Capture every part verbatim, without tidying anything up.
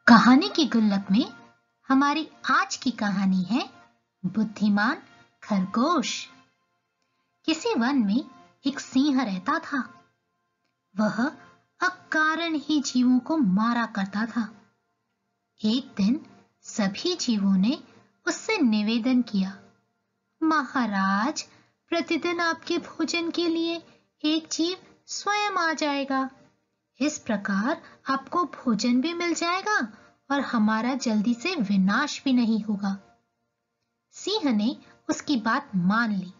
कहानी की गुल्लक में हमारी आज की कहानी है बुद्धिमान खरगोश। किसी वन में एक सिंह रहता था। वह अकारण ही जीवों को मारा करता था। एक दिन सभी जीवों ने उससे निवेदन किया, महाराज, प्रतिदिन आपके भोजन के लिए एक जीव स्वयं आ जाएगा। इस प्रकार आपको भोजन भी मिल जाएगा और हमारा जल्दी से विनाश भी नहीं होगा। सिंह ने उसकी बात मान ली।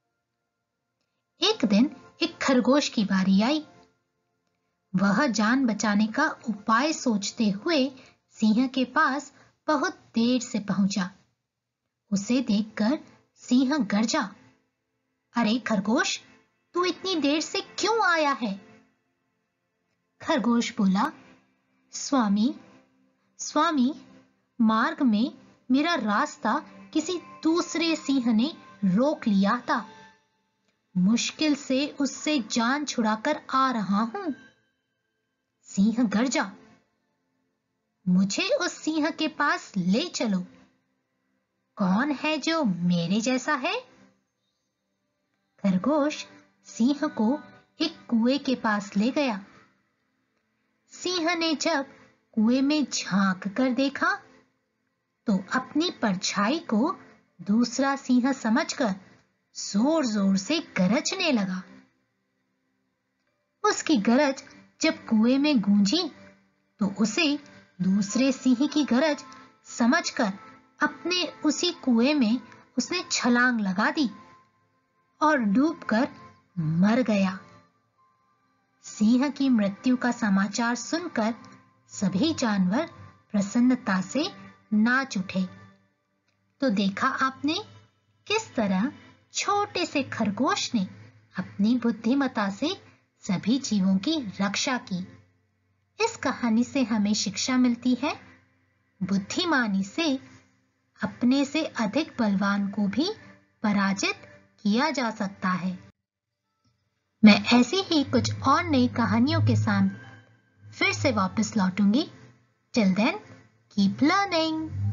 एक दिन एक खरगोश की बारी आई। वह जान बचाने का उपाय सोचते हुए सिंह के पास बहुत देर से पहुंचा। उसे देखकर सिंह गरजा, अरे खरगोश, तू इतनी देर से क्यों आया है? खरगोश बोला, स्वामी स्वामी मार्ग में मेरा रास्ता किसी दूसरे सिंह ने रोक लिया था। मुश्किल से उससे जान छुड़ाकर आ रहा हूं। सिंह गरजा, मुझे उस सिंह के पास ले चलो। कौन है जो मेरे जैसा है? खरगोश सिंह को एक कुएं के पास ले गया। सिंह ने जब कुएं में झांक कर देखा तो अपनी परछाई को दूसरा सिंह समझकर जोर जोर से गरजने लगा। उसकी गरज जब कुएं में गूंजी तो उसे दूसरे सिंह की गरज समझकर अपने उसी कुएं में उसने छलांग लगा दी और डूबकर मर गया। सिंह की मृत्यु का समाचार सुनकर सभी जानवर प्रसन्नता से नाच उठे। तो देखा आपने किस तरह छोटे से खरगोश ने अपनी बुद्धिमत्ता से सभी जीवों की रक्षा की। इस कहानी से हमें शिक्षा मिलती है, बुद्धिमानी से अपने से अधिक बलवान को भी पराजित किया जा सकता है। मैं ऐसी ही कुछ और नई कहानियों के साथ फिर से वापस लौटूंगी। Till then, keep learning.